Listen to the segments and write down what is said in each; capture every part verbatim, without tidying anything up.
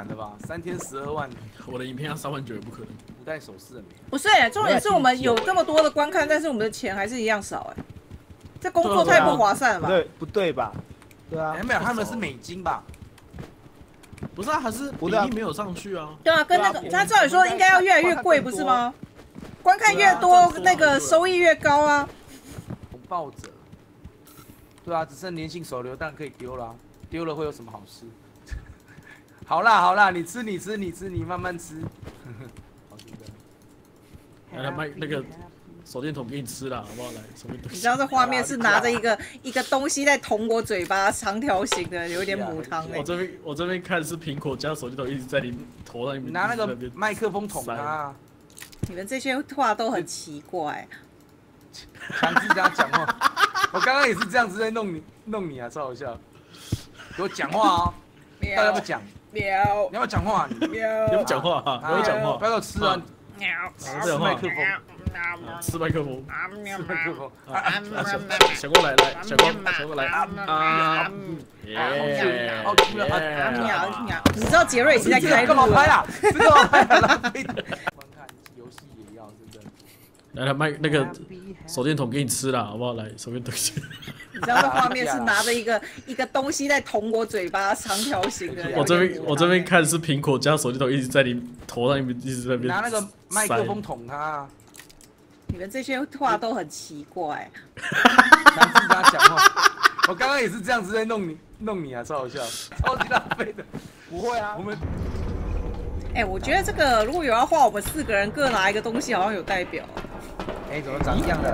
难的吧？三天十二万， 我的影片要三万九也不可能。 古代首饰了没？ 不是、欸，重点是我们有这么多的观看，但是我们的钱还是一样少哎、欸，这工作太不划算了吧？ 对，不对吧？对啊， 哎，没有，他们是美金吧？ 不是啊，还是比例没有上去啊。 对啊，跟那个他照理说应该要越来越贵，不是吗？观看越多，那个收益越高啊。 红抱着。对啊，只剩粘性手榴弹可以丢了、啊，丢了会有什么好事？好啦好啦，你吃你吃你吃，你慢慢吃。好吃的。 来，卖那个手电筒给你吃了，好不好？来，手电筒。 你知道这画面是拿着一个一个东西在捅我嘴巴，长条形的，有点母汤哎、欸。 我这边我这边看是苹果加手电筒一直在你头上， 你拿那个麦克风捅他。 你们这些话都很奇怪。 强制这样讲话，我刚刚也是这样子在弄你弄你啊，超好笑。给我讲话哦，大家要不要讲？ 喵， 你要不要讲话？ 喵， 你要不讲话啊？你要讲话， 不要给我吃啊！ 喵， 吃麦克风， 吃麦克风， 吃麦克风。 小光来来，小光小光来啊啊！ 耶，好吃啊！ 喵喵，你知道杰瑞已经在开干嘛拍啊？这干嘛拍啊？浪费。观看游戏也要，真的。 来来，麦那个手电筒给你吃了，好不好？来，手电筒。 你知道这画面是拿着一个一个东西在捅我嘴巴，长条形的。 我这边我这边看是苹果加手电筒一直在你头上，一直在那边。 拿那个麦克风捅他。 你们这些话都很奇怪。 强制跟他讲话，我刚刚也是这样子在弄你弄你啊，超好笑，超级浪费的。不会啊，我们。 哎、欸，我觉得这个如果有要画我们四个人各拿一个东西，好像有代表。 哎、欸，怎么长一样的？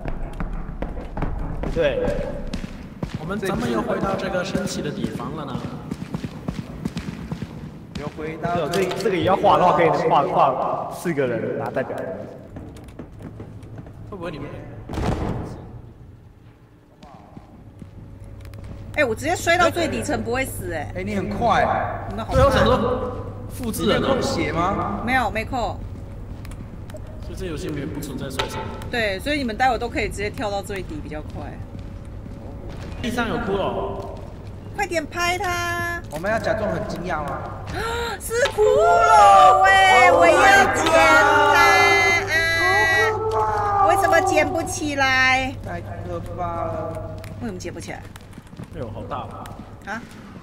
对， 我们咱们又回到这个神奇的地方了呢。 又回到这这个也要画的话，可以画画四个人拿代表。 会不会你们？ 哎、欸，我直接摔到最底层不会死哎、欸。 哎、欸，你很快、欸。 你们好。 对，我想说。复制人扣血吗？ 没有，没扣。 所以这游戏里面不存在摔伤。 对，所以你们待会都可以直接跳到最底，比较快。 地上有骷髅， 快点拍他！ 我们要假装很惊讶吗？ 是骷髅喂，我要捡它啊！为什么捡不起来？ 太可怕了！ 为什么捡不起来？ 哎呦，好大啊！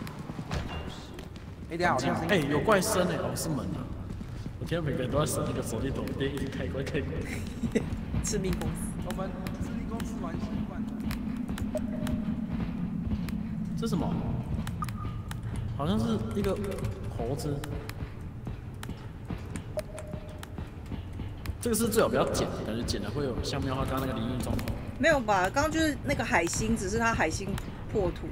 哎，等下好像是哎，有怪声哎，哦是门啊！我听到每个人都在省那个手电筒，一直开关开关。 致命公司， 我们致命公司玩习惯了。 这什么？好像是一个猴子。这个是最好不要剪，感觉剪了会有像喵花刚刚那个灵异状况。 没有吧？刚刚就是那个海星，只是它海星破土。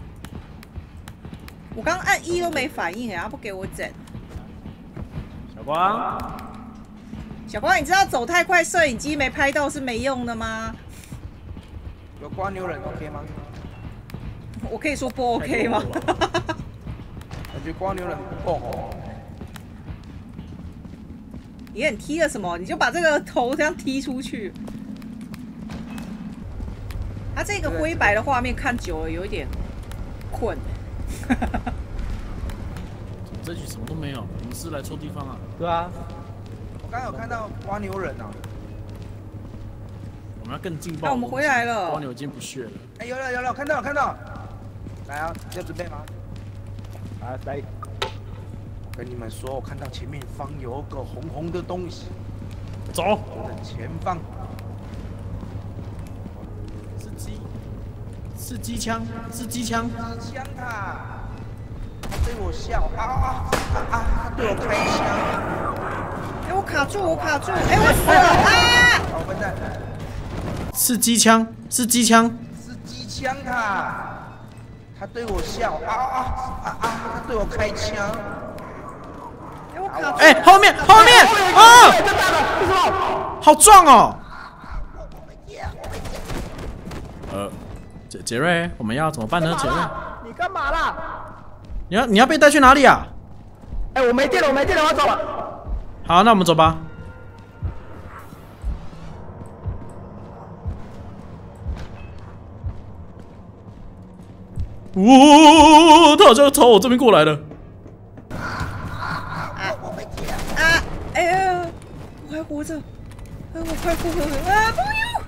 我刚按一都没反应哎，他不给我整。 小光， 小光，你知道走太快，摄影机没拍到是没用的吗？ 有瓜牛人 OK 吗？ 我可以说不 OK 吗？ 感觉瓜牛人不够。 你很踢了什么？你就把这个头这样踢出去。他这个灰白的画面看久了有一点困。 这局什么都没有，我们是来错地方啊！ 对啊， 我刚刚有看到瓜牛人啊。 我们要更劲爆。 那我们回来了。 瓜牛已经不屑了。 哎，有了有了，看到了看到了。来啊，要准备吗？ 啊，来。 我跟你们说，我看到前面方有个红红的东西。 走。 我的前方。 是机。是机枪，是机枪。 机枪他。他对我笑啊啊啊啊！他对我开枪。 哎，我卡住，我卡住，哎，我死了啊！ 好笨蛋。 是机枪，是机枪。 是机枪他。他对我笑啊啊啊啊！他对我开枪。 哎，我卡住。 哎，后面后面啊！ 这大的，为什么？ 好壮哦！呃，杰杰瑞，我们要怎么办呢？杰瑞， 你干嘛啦？ 你要你要被带去哪里啊？ 哎，我没电了，我没电了，我要走了。 好，那我们走吧。呜、哦，他好像朝我这边过来了。 还活着，啊，我快复活了啊！不要！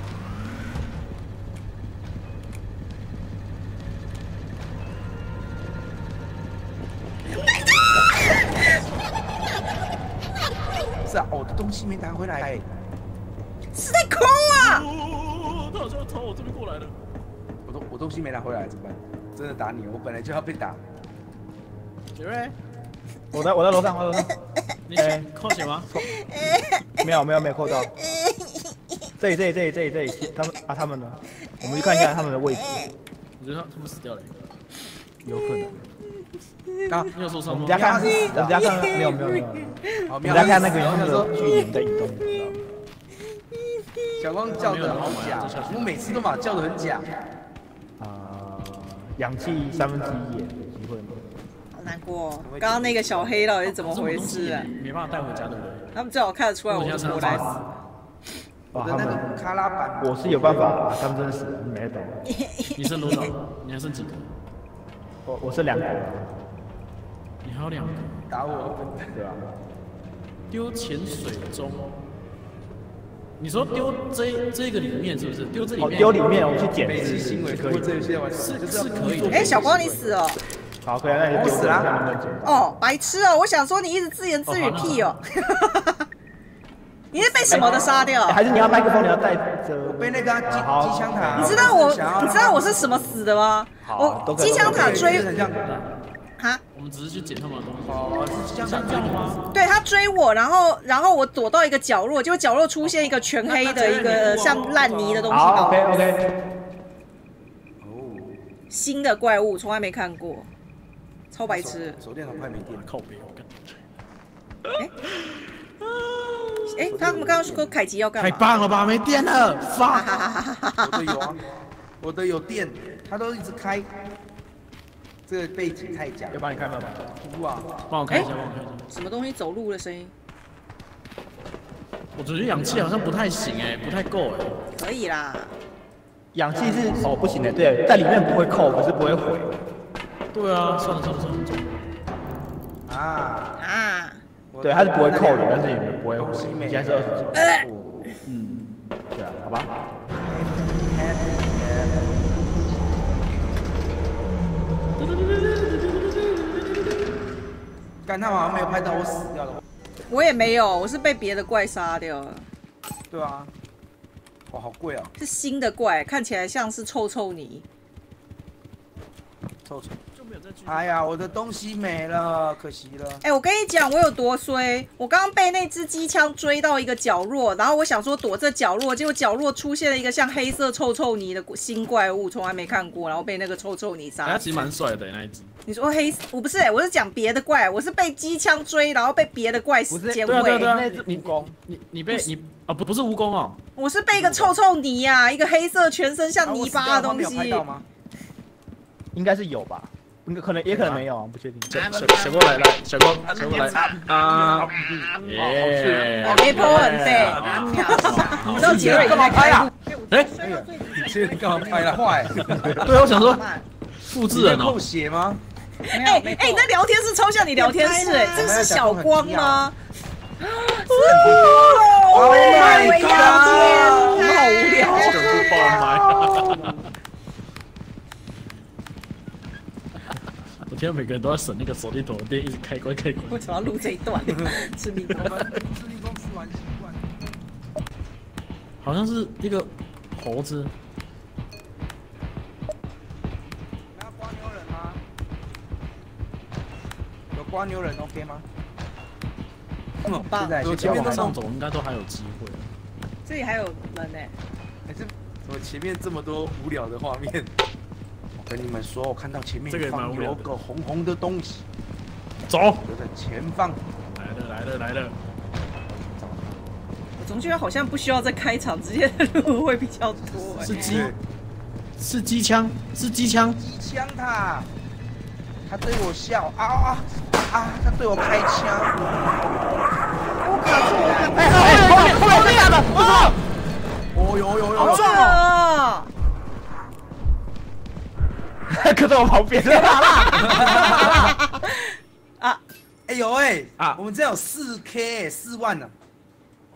是啊，我的东西没拿回来。 是在抠啊！ 他好像朝我这边过来了。 我东我东西没拿回来怎么办？真的打你，我本来就要被打。 杰瑞， 我在我在楼上，我在楼上。 你先扣血吗？ 没有没有没有扣到。这里这里这里这里这里，他们啊他们呢？我们去看一下他们的位置。 我觉得他们死掉了。 有可能。 啊， 你有受伤吗？ 我们家看，我们家看没有没有没有。我们家看那个那个距离在移动，你知道吗？ 小光叫的好假，我每次都把叫的很假。 啊，氧气三分之一耶，有机会吗？ 好难过哦，刚刚那个小黑到底是怎么回事啊？ 没办法带回家，对不对？ 他们最好看得出来我是活来死。 我的那个卡拉板， 我是有办法把他们真的死了，没得懂。 你剩多少？你还剩几个？ 我我是两个， 你还有两个。 打我， 对吧？ 丢潜水钟。你说丢这这个里面是不是？丢这里哦， 面？ 丢里面我们去捡北极行为可以。 这些玩是是是可以的。 哎，小光你死了。 好，可以，那你就丢死了看能不能捡到。 哦，白痴哦！我想说你一直自言自语屁哦。你是被什么的杀掉？ 还是你要麦克风，你要带着？ 我被那个机机枪塔。 你知道我你知道我是什么死的吗？我机枪塔追哈， 我们只是去捡他们的东西。 哦，是这样这样吗？ 对他追我，然后然后我躲到一个角落，结果角落出现一个全黑的一个像烂泥的东西。 好 ，OK OK。 哦， 新的怪物从来没看过，超白痴。 手电筒快没电了， 靠背，我干。 哎哎，他们刚刚说凯吉要干嘛？ 太棒了吧，没电了，发。 我的有啊，我的有电，它都一直开。这个背景太假， 要帮你开门吗？ 哭啊！ 帮我看一下，帮我看一下。 什么东西走路的声音？ 我觉得氧气好像不太行哎，不太够哎。 可以啦。 氧气是哦不行的，对，在里面不会扣，可是不会毁。 对啊，算了算了算了。 啊啊！ 对，它是不会扣的，但是也不会毁。你现在是二十几。嗯，对啊，好吧。 干他们好像没有拍到我死掉的。 我也没有，我是被别的怪杀掉了。 对啊，哇，好贵啊！ 是新的怪，看起来像是臭臭泥。 臭臭。 就没有再继续。 哎呀，我的东西没了，可惜了。 哎、欸，我跟你讲，我有多衰！我刚刚被那支机枪追到一个角落，然后我想说躲这角落，结果角落出现了一个像黑色臭臭泥的新怪物，从来没看过，然后被那个臭臭泥杀。 他其实蛮帅的那一只。 你说黑，我不是、欸，我是讲别的怪，我是被机枪追，然后被别的怪捡尾。 对啊对啊对啊， 那是蜈蚣， 你你被你啊不不是蜈蚣哦， 我是被一个臭臭泥呀、啊，一个黑色全身像泥巴的东西。 啊、有拍到吗？ 应该是有吧，应该可能也可能没有，不确定。 小小小光来来，小光小光来啊！耶 ，Apple 很废，你知道杰瑞干嘛拍啊？ 哎， 你杰瑞干嘛拍了？坏。 对，我想说复制人哦。 扣血吗？ 哎哎，你那聊天室超像你聊天室，哎，这是小光吗？ 哦 my god！ 好无聊， 整部爆麦。我听到每个人都要省那个手电筒的电，一直开关开关。 为什么要录这一段？吃力工， 吃力工吃完习惯。 好像是一个猴子。 那刮牛人吗？有刮牛人 OK 吗？ 好棒！ 我前面上走应该都还有机会。 这里还有人呢。 哎，这怎么前面这么多无聊的画面？我跟你们说，我看到前面放有个红红的东西。 走， 就在前方。 来了来了来了。 我总觉得好像不需要再开场，直接录会比较多。 是机，是机枪，是机枪。 机枪他，他对我笑啊啊啊！他对我开枪。 我卡住了！ 哎哎，后面后面这样的，不错。 哦呦呦呦！ 好壮啊！ 可在我旁边。 啊！ 哎呦哎啊！我们这有四 K 四万呢。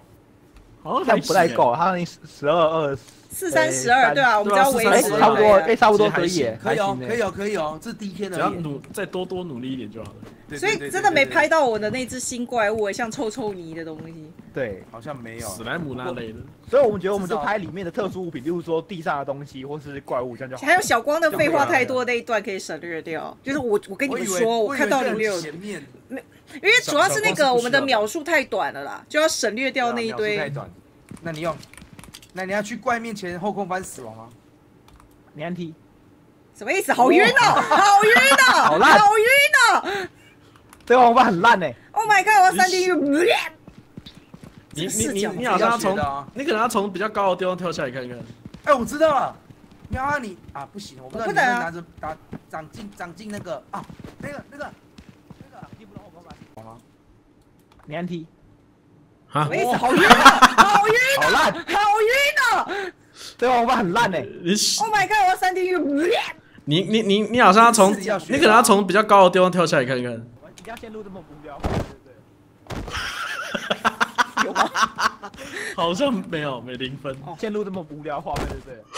好这样不太够，他十二二四三十二，对啊，我们只要维哎， 持差不多，哎，差不多可以， 可以哦， 还行可以哦，可以哦，这是第一天只要而已。 努再多多努力一点就好了。 所以真的没拍到我的那只新怪物，像臭臭泥的东西。 对， 好像没有史莱姆那类的。 所以我们觉得我们就拍里面的特殊物品，例如说地上的东西或是怪物，这样就好。 还有小光的废话太多那一段可以省略掉，就是我我跟你们说，我看到里面有， 前面， 因为主要是那个我们的秒数太短了啦，就要省略掉那一堆。 太短，那你用，那你要去怪面前后空翻死亡啊？ 你按 T， 什么意思？好晕哦，好晕哦， 好烂， 好晕哦！ 这个方法很烂哎。 Oh my god！ 我要三 D 晕。 你你你你好像要从，你可能要从比较高的地方跳下来看看。 哎，我知道了。喵啊你啊不行，我不知道你能拿着打长进长进那个啊那个那个那个，你不能后空翻死亡吗？ 你按 T。 啊！ 什么意思？好晕哦，好晕哦， 好烂， 好晕哦！ 这个方法很烂哎。 Oh my god！ 我要三 D 晕。 你你你你好像要从，你可能要从比较高的地方跳下来看看。 一定要陷入这么无聊，对不对？有吗？ 好像没有，没零分。 陷入这么无聊画面，对不对？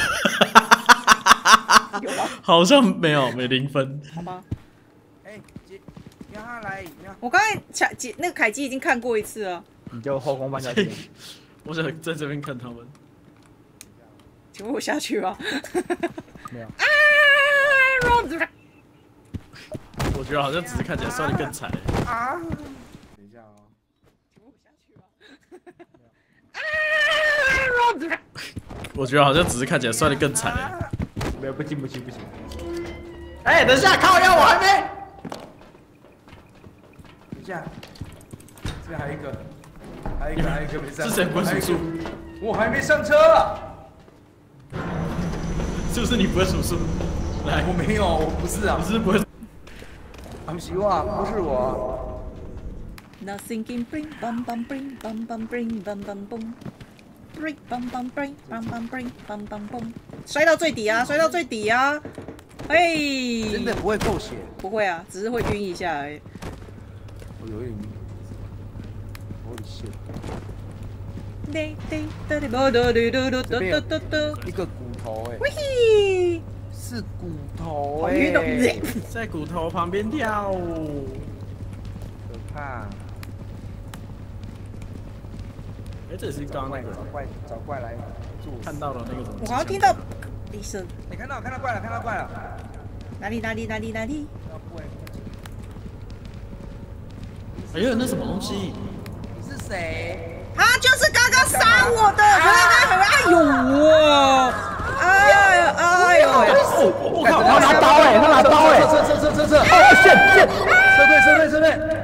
有吗？ 好像没有，没零分。 好吧。 哎，姐，让他来。 我刚才凯姐那个凯基已经看过一次了。 你就后空翻下去。 我想在这边看他们。 请问我下去吗？ 没有。 我觉得好像只是看起来算你更惨。 啊！等一下哦。 请问我下去吗？ 我觉得好像只是看起来算你更惨。 没有，不行不行不行。 哎，等一下，靠腰，我还没。 等一下，这边还有一个，还有一个，还有一个没上。 是谁不会数数？ 我还没上车。 是不是你不会数数？来， 我没有，我不是啊。 你是不会。 I'm 希望不是我。 Nothing can bring bum bum bring bum bum bring bum bum boom bring bum bum bring bum bum bring bum bum boom， 摔到最底啊，摔到最底啊！嘿， 真的不会够血？ 不会啊，只是会晕一下而已。 我有点晕。Holy shit！ 一个骨头哎、欸， 喂， 是骨头哎、 欸， 在骨头旁边跳， 可怕。 哎，这也是刚刚那个找怪找怪来做。 看到了那个什么？ 我好像听到一声。 你看到看到怪了，看到怪了。 哪里哪里哪里哪里？ 哎呦，那什么东西？ 你是谁？ 他就是刚刚杀我的，可是他很哎呦我，哎呦哎呦！ 我靠， 他拿刀哎，他拿刀哎！ 撤撤撤撤撤！ 哦，shit shit！ 撤退撤退撤退！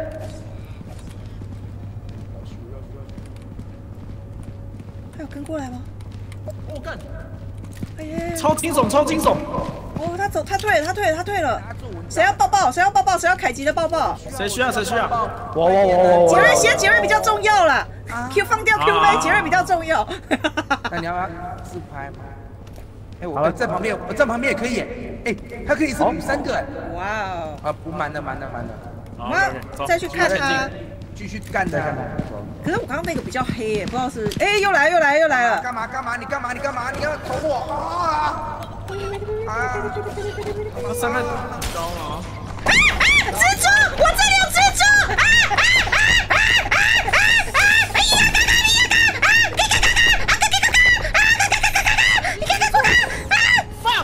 他有跟过来吗？ 我干！ 哎呀！ 超惊悚，超惊悚！ 哦，他走，他退了，他退了，他退了。谁要抱抱？谁要抱抱？谁要凯吉的抱抱？ 谁需要？谁需要？ 我我我我！ 杰瑞先，杰瑞比较重要啦。Q 放掉 Q 呗，杰瑞比较重要。 那你要不要自拍吗？哎，我在旁边，我站旁边也可以。哎，他可以是补三个。 哇哦！ 啊，补满了，满了，满了。 我们再去看他， 继续干他。 可是我刚刚那个比较黑耶，不知道是哎，又来又来又来了。 干嘛干嘛？你干嘛？你干嘛？你要捅我啊！啊！ 伤害很高吗？ 啊啊！蜘蛛！我这里有蜘蛛！啊啊啊啊啊啊啊！哎呀，嘎嘎你呀嘎！啊，你嘎嘎嘎！啊，嘎嘎嘎！啊，嘎嘎嘎嘎！你嘎嘎嘎！啊 ！fuck！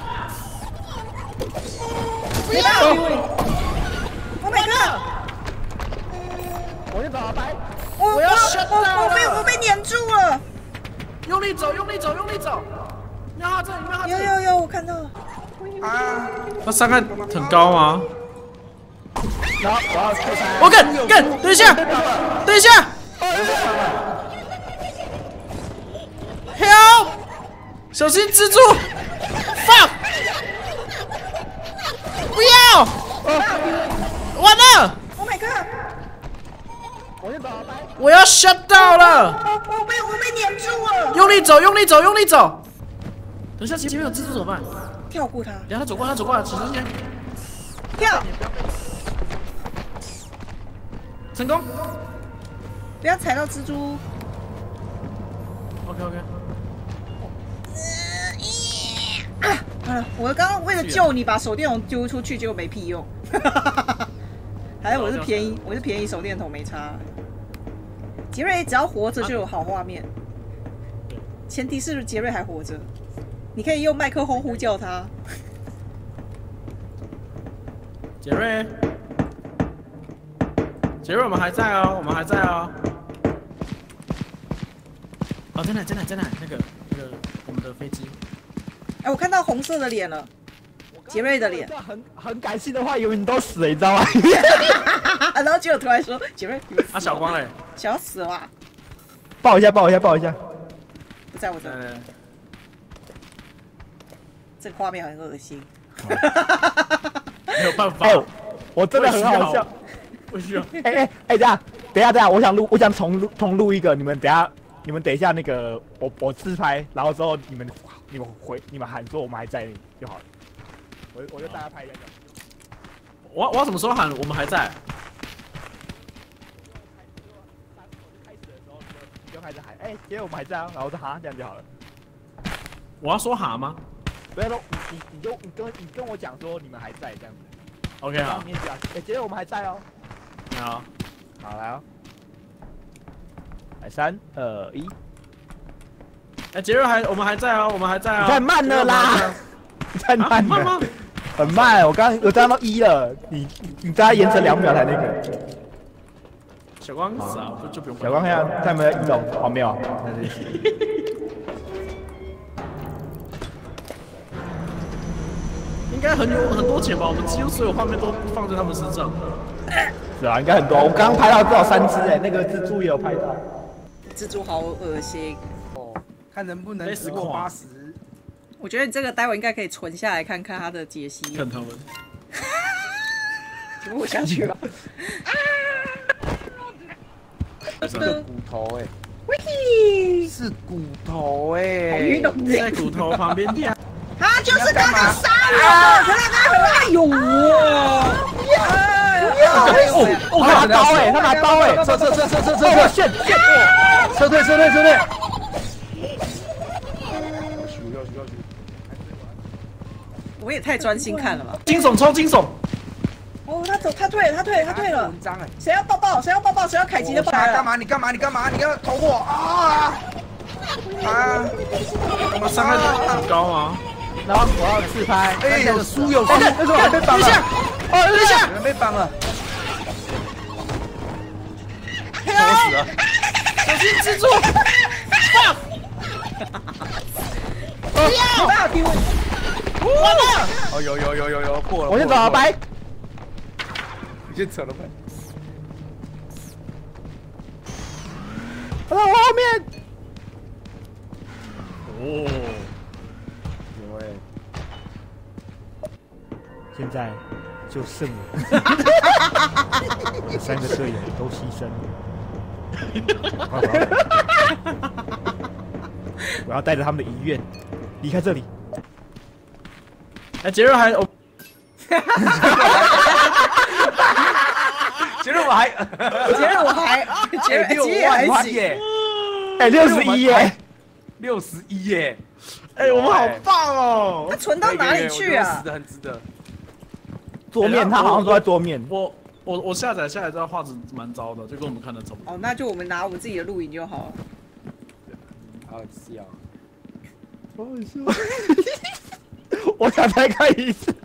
不要 ！Oh my god！ 我去找白。 我要我我被我被黏住了！ 用力走，用力走，用力走！瞄他这里，瞄他这里！ 有有有，我看到了。 啊！ 他伤害很高吗？ 然后我要退开。 我干干，等一下，等一下 ！Help！ 小心蜘蛛 ！Fuck！ 不要！完了 ！Oh my god！ 我去找白。 我要 shut down 了！ 我我被我被黏住了！ 用力走，用力走，用力走！等一下，前面有蜘蛛怎么办？ 跳过他。 等下他走过来，他走过来，小心点！ 跳！ 成功！ 不要踩到蜘蛛。 OK OK。 啊！我刚刚为了救你，把手电筒丢出去，结果没屁用。还有我是便宜，我是便宜手电筒没差。杰瑞只要活着就有好画面，前提是杰瑞还活着。你可以用麦克风呼叫他。 杰瑞，杰瑞，我们还在哦，我们还在哦。哦，在哪？在哪？在哪？那个那个我们的飞机。 哎，我看到红色的脸了，杰瑞的脸。 很很感性的话，以为你都死了，你知道吗？ 然后结果突然说杰瑞， 啊，小光嘞， 想要死了吧？ 抱一下，抱一下，抱一下。 不在我这。 对对。 这个画面很恶心。 没有办法。 哎，我真的很好笑。 不需要。 哎哎哎，这样，等一下，等一下，我想录，我想重录重录一个，你们等一下。你们等一下，那个我我自拍，然后之后你们你们回你们喊说我们还在就好了。我我就大家拍一下。 我我要什么时候喊？我们还在。 开始的时候就开始喊，哎，今天我们还在啊，然后说哈，这样就好了。 我要说哈吗？ 不要说你你就你跟你跟我讲说你们还在这样子。 OK 好。 你也讲，哎，今天我们还在哦。 好， 好来哦。来三二一， 哎，杰瑞还我们还在啊，我们还在啊。 你太慢了啦！你太慢了， 吗？ 很慢。我刚我刚到一了，你你大概延迟两秒才那个。 小光死啊，就就不用。 小光看下他们移动，好没有？ 应该很有很多钱吧？我们几乎所有画面都放在他们身上。 是啊，应该很多。我刚刚拍到至少三只哎，那个蜘蛛也有拍到。 蜘蛛好恶心哦，看能不能死过八十。 我觉得你这个待会应该可以存下来看看他的解析。 看他们。 请我下去吧。 是个骨头哎， 喂， 是骨头哎， 在骨头旁边跳。 他就是刚刚杀了，可是他回来有我。 哦，他拿刀哎，他拿刀哎， 撤撤撤撤撤撤撤， 炫炫撤退撤退撤退。 我也太专心看了吧！ 惊悚抽惊悚。 哦，他走，他退了，他退了，他退了。谁要抱抱？谁要抱抱？谁要凯吉的抱抱？ 干嘛？你干嘛？你干嘛？你要捅我啊！啊！ 我们伤害很高啊。 然后我要自拍。 哎，有输有输， 那时候还被绑了。 哦，等一下， 被绑了。我死了！ 小心蜘蛛！不要！不要丢！完了！ 哦，有有有有有破了！ 我先走了，拜。 你先走了，拜。 我在后面。 哦。 有哎。 现在就剩我，我的三个队友都牺牲了。我要带着他们的遗愿离开这里。 哎，杰瑞还， 杰瑞我还， 杰瑞我还，杰瑞六杰还万行耶， 哎，六十一耶， 六十一耶， 哎，我们好棒哦！ 他存到哪里去啊？ 值得，很值得。 桌面，他好像都在桌面。 我我我下载下来，这画质蛮糟的，就跟我们看的差不多。 哦，那就我们拿我们自己的录影就好了。 好笑。 好笑。我想再看一次。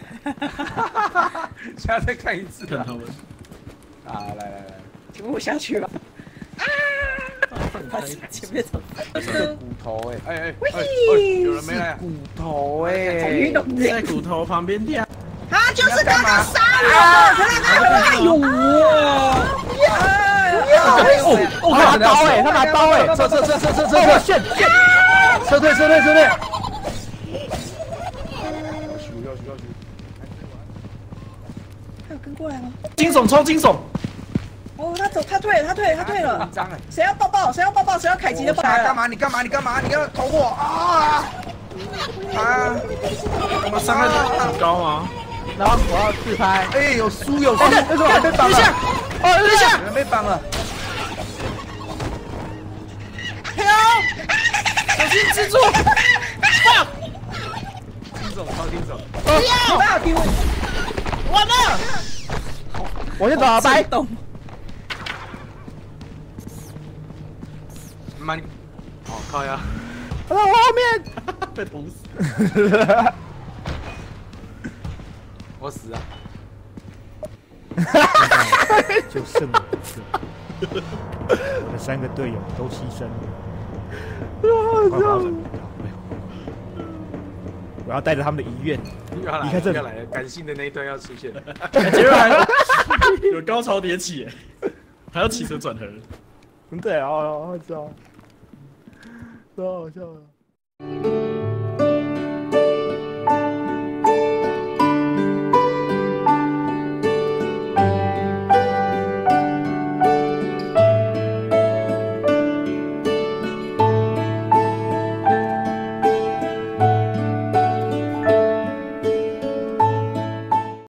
想再看一次。 看他们。 啊，来来来， 请我下去吧。啊！前面走。 是骨头哎哎哎！ 喂， 有人没来？骨头哎， 在骨头旁边跳。 他就是刚刚杀了，可是他回来有我。 哦，哦，他拿刀哎，他拿刀哎， 撤撤撤撤撤撤撤， 炫炫， 撤退撤退撤退。 他有跟过来吗？ 惊悚抽惊悚。 哦，他走，他退了，他退了，他退了。谁要抱抱？谁要抱抱？谁要凯吉的抱抱？ 干嘛？你干嘛？你干嘛？你要捅我啊！啊！ 我们伤害很高啊。 然后我要自拍。 哎，有输有输， 那时候还被绑了。 等一下，哦，等一下， 有人被绑了。 哎呀！ 小心蜘蛛！放！ 听总，超听总。 不要丢！ 完了！ 我先走了，拜。 动。 慢，哦靠呀！ 啊，我后面被捅死。 我死了。 就剩我一次，我的三个队友都牺牲了。快跑！我要带着他们的遗愿又要来了， 离开这里又要来了，感性的那一段要出现了。 结果还有高潮迭起，还要起承转合。 对啊，好笑，超好笑的。